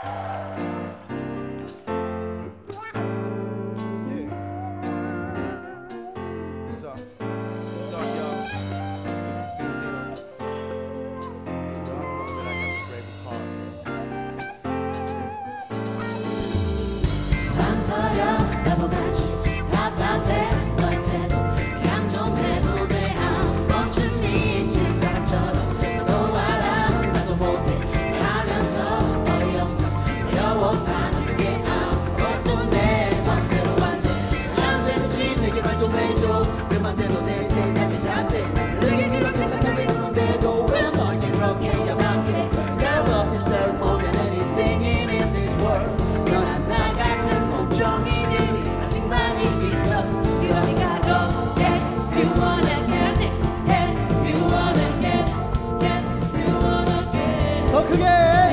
더 크게.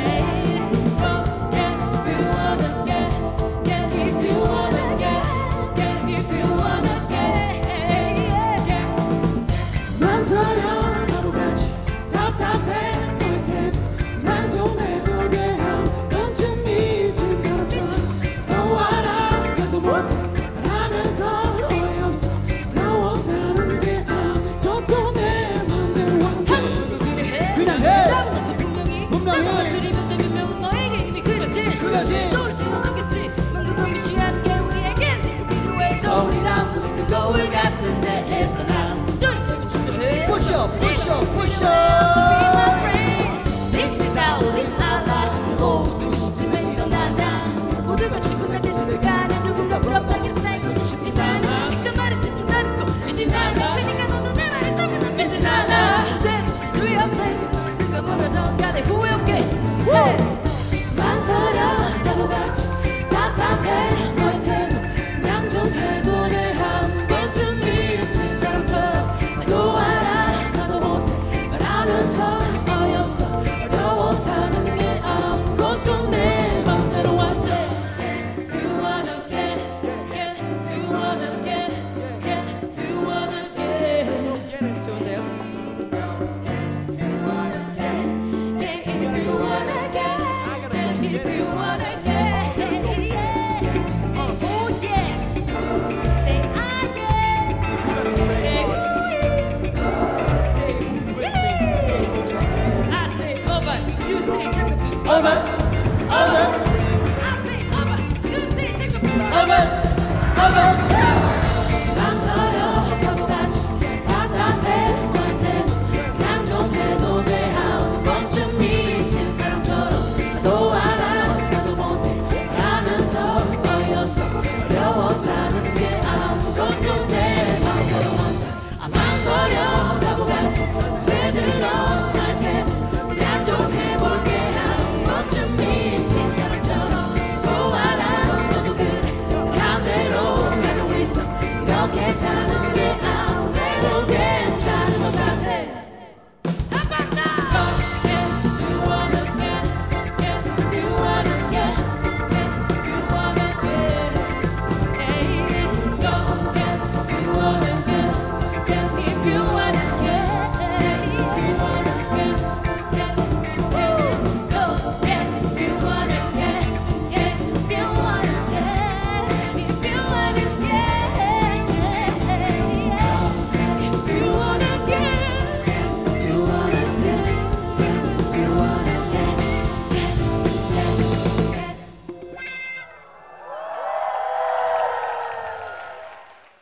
망설여 바보같이 답답해 널 테도 난 좀 해도 돼 한 번쯤 미친 사람처럼 너와라 나도 못해 말하면서 어이없어 어려워 사는 게 아무것도 내 맘대로 안 돼. 그냥 해. 답은 없어 분명히 나만 그리면 내 변명은 너에게 이미 그려진 시도를 지워주겠지 망도도 무시하는 게 우리에겐 지금 필요해서 우리랑 붙은 거울 같은 데에서 난 Push up, push up, push up. This is how we live. 오후 2시쯤에 일어난다. 모두가 지고 나대 집에 가는 누군가 부럽다게 살고도 싶진 않아. 네가 말은 듣지 않고 믿진 않아. 그러니까 너도 내 말을 전부 믿진 않아. This is real thing. 누가 뭐라던 간에 후회 없게. 망설여 바보같이 답답해 너의 태도 그냥 좀 해도 돼 한 번쯤 미친 사람처럼 나도 알아 나도 못해 말하면서 어이없어 어려워 사는 게 아무것도 내 맘대로 안 돼. If you wanna get, if you wanna get, if you wanna get 좋은데요? If you wanna get, if you wanna get, if you wanna get, oh yeah, say I get, say I say Oban, you say Jacob. Oban, Oban, I say Oban, you say Jacob. Oban, Oban.